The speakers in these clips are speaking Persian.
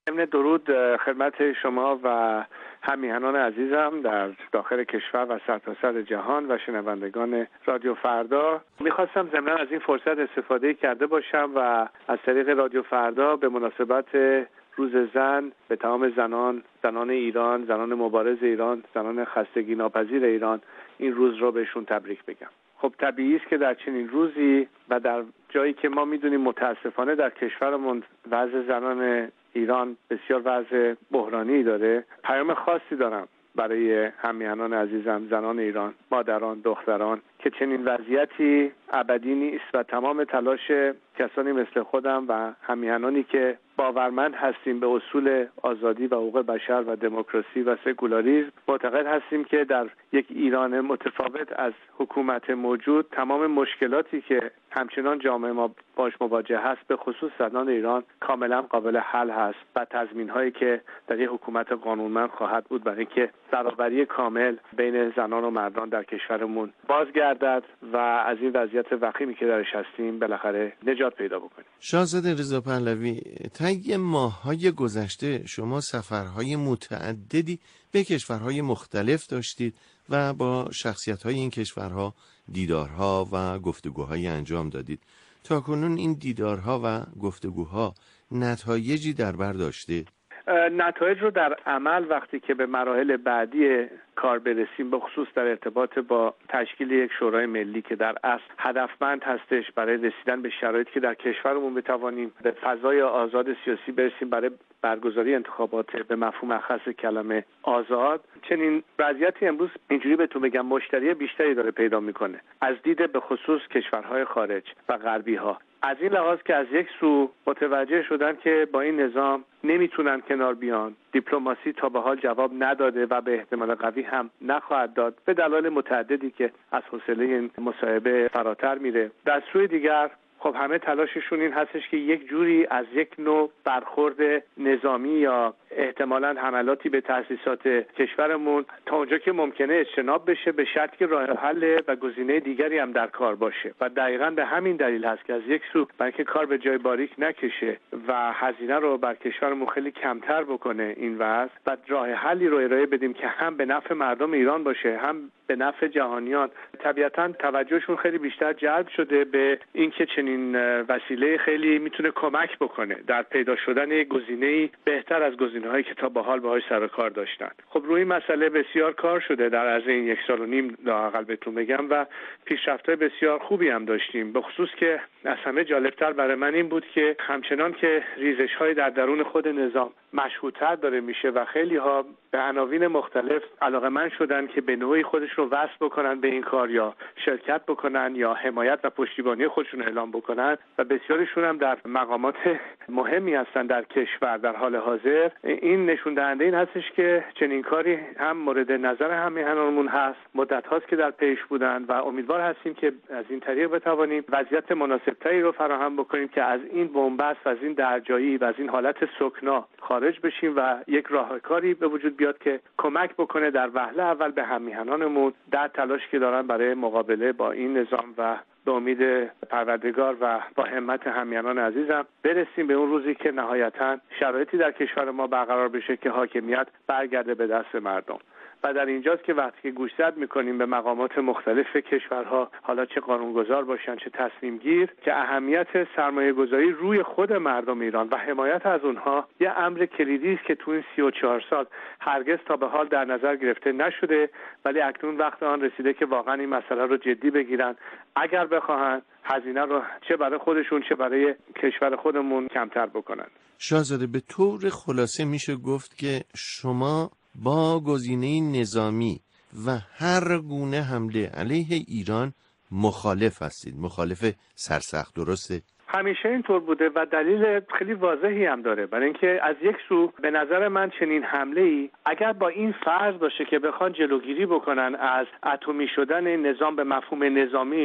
ضمن درود خدمت شما و همیهنان عزیزم در داخل کشور و سرتاسر جهان و شنوندگان رادیو فردا، میخواستم ضمن از این فرصت استفاده کرده باشم و از طریق رادیو فردا به مناسبت روز زن به تمام زنان ایران، زنان مبارز ایران، زنان خستگی ناپذیر ایران این روز رو بهشون تبریک بگم. خب طبیعی است که در چنین روزی و در جایی که ما میدونیم متاسفانه در کشورمون وضع زنان ایران بسیار وضع بحرانی داره، پیام خاصی دارم برای همیهنان عزیزم، زنان ایران، مادران، دختران، که چنین وضعیتی ابدی نیست و تمام تلاش کسانی مثل خودم و همیهنانی که باورمند هستیم به اصول آزادی و حقوق بشر و دموکراسی و سکولاریسم، معتقد هستیم که در یک ایران متفاوت از حکومت موجود تمام مشکلاتی که همچنان جامعه ما باش مواجه هست به خصوص زنان ایران کاملا قابل حل هست و تضمین‌هایی که در یک حکومت قانونمند خواهد بود برای اینکه برابری کامل بین زنان و مردان در کشورمون بازگردد و از این وضعیت وخیمی که درش هستیم بالاخره نجات پیدا بکنیم. شاهزاده رضا پهلوی، طی ماه‌های گذشته شما سفرهای متعددی به کشورهای مختلف داشتید و با شخصیت‌های این کشورها دیدارها و گفتگوهای انجام دادید. تاکنون این دیدارها و گفتگوها نتایجی در بر داشته؟ نتایج رو در عمل وقتی که به مراحل بعدی کار برسیم، به خصوص در ارتباط با تشکیل یک شورای ملی که در اصل هدفمند هستش برای رسیدن به شرایطی که در کشورمون بتوانیم به فضای آزاد سیاسی برسیم برای برگزاری انتخابات به مفهوم اخص کلمه آزاد، چنین وضعیتی امروز اینجوری بهتون بگم مشتری بیشتری داره پیدا میکنه از دید به خصوص کشورهای خارج و غربی ها. از این لحاظ که از یک سو متوجه شدن که با این نظام نمیتونن کنار بیان، دیپلماسی تا به حال جواب نداده و به احتمال قوی هم نخواهد داد به دلایل متعددی که از حوصله این مصاحبه فراتر میره. در سوی دیگر خب همه تلاششون این هستش که یک جوری از یک نوع برخورد نظامی یا احتمالاً حملاتی به تأسیسات کشورمون تا اونجا که ممکنه اجتناب بشه، به شرطی که راه حل و گزینه دیگری هم در کار باشه. و دقیقاً به همین دلیل هست که از یک سو برای اینکه کار به جای باریک نکشه و هزینه رو بر کشورمون خیلی کمتر بکنه این وضع و راه حلی رو ارائه بدیم که هم به نفع مردم ایران باشه هم به نفع جهانیان، طبیعتاً توجهشون خیلی بیشتر جلب شده به اینکه چنین وسیله خیلی میتونه کمک بکنه در پیدا شدن یک گزینه‌ای بهتر از گزینه‌هایی که تا به حال باهاش سر و کار داشتن. خب روی مسئله بسیار کار شده در عرض این 1.5 سال لااقل بهتون بگم و پیشرفت‌های بسیار خوبی هم داشتیم. به خصوص که از همه جالبتر برای من این بود که همچنان که ریزش‌های در درون خود نظام مشهودتر داره میشه و خیلی‌ها به عناوین مختلف علاقه‌مند شدن که به نوعی خودشون رو وصل بکنن به این کار یا شرکت بکنن یا حمایت و پشتیبانی خودشون اعلام بکنن و بسیارشون هم در مقامات مهمی هستن در کشور در حال حاضر. این نشون دهنده این هستش که چنین کاری هم مورد نظر همیهنانمون هست، مدت هاست که در پیش بودن و امیدوار هستیم که از این طریق بتوانیم وضعیت مناسبتری رو فراهم بکنیم که از این بنبست و از این درجایی و از این حالت سکنا خارج بشیم و یک راهکاری به وجود بیاد که کمک بکنه در وهله اول به همیهنانمون در تلاش که دارن برای مقابله با این نظام و به امید پروردگار و با همت همیهنان عزیزم برسیم به اون روزی که نهایتاً شرایطی در کشور ما برقرار بشه که حاکمیت برگرده به دست مردم. و در اینجاست که وقتی که گوشزد میکنیم به مقامات مختلف کشورها، حالا چه قانونگذار باشن چه تصمیم گیر، که اهمیت سرمایه گذاری روی خود مردم ایران و حمایت از اونها یه امر کلیدی است که تو این 34 سال هرگز تا به حال در نظر گرفته نشده، ولی اکنون وقت آن رسیده که واقعا این مسئله رو جدی بگیرن اگر بخواهن هزینه رو چه برای خودشون چه برای کشور خودمون کمتر بکنن. شاهزاده، به طور خلاصه میشه گفت که شما با گزینه نظامی و هر گونه حمله علیه ایران مخالف هستید، مخالف سرسخت، درسته؟ همیشه اینطور بوده و دلیل خیلی واضحی هم داره. برای اینکه از یک سو به نظر من چنین حمله‌ای اگر با این فرض باشه که بخوان جلوگیری بکنن از اتمی شدن نظام به مفهوم نظامیش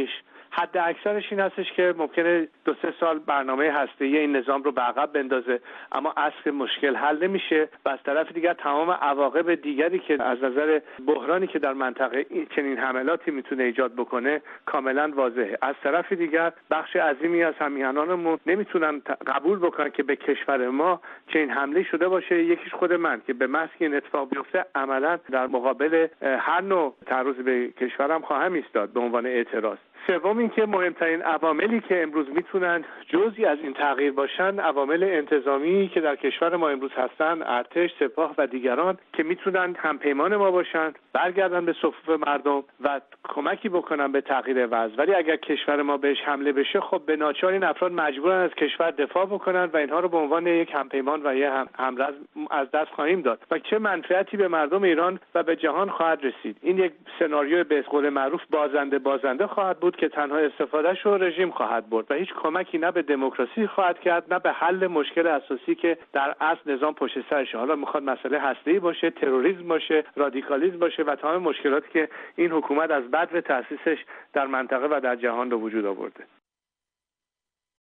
حد اکثرش این هستش که ممکنه 2-3 سال برنامه هسته‌ای این نظام رو به عقب بندازه، اما اصل مشکل حل نمیشه و از طرف دیگر تمام عواقب دیگری که از نظر بحرانی که در منطقه چنین حملاتی میتونه ایجاد بکنه کاملا واضحه. از طرف دیگر بخش عظیمی از همیهنانمون نمیتونن قبول بکنن که به کشور ما چنین حمله شده باشه. یکیش خود من که به محض که این اتفاق بیفته عملا در مقابل هر نوع تعرض به کشورم خواهم ایستاد به عنوان اعتراض. سوم این که مهمترین عواملی که امروز میتونن جزئی از این تغییر باشن عوامل انتظامی که در کشور ما امروز هستن، ارتش، سپاه و دیگران که میتونن همپیمان ما باشن، برگردن به صفوف مردم و کمکی بکنن به تغییر وضع. ولی اگر کشور ما بهش حمله بشه خب به ناچار این افراد مجبورن از کشور دفاع بکنن و اینها رو به عنوان یک همپیمان و یک همرز از دست خواهیم داد و چه منفعتی به مردم ایران و به جهان خواهد رسید. این یک سناریو به قول معروف بازنده خواهد بود که تنها استفادهش رو رژیم خواهد برد و هیچ کمکی نه به دموکراسی خواهد کرد نه به حل مشکل اساسی که در اصل نظام پشت سرشه. حالا میخواد مسئله هسته‌ای باشه، تروریسم باشه، رادیکالیسم باشه و تمام مشکلاتی که این حکومت از بدو تأسیسش در منطقه و در جهان به وجود آورده.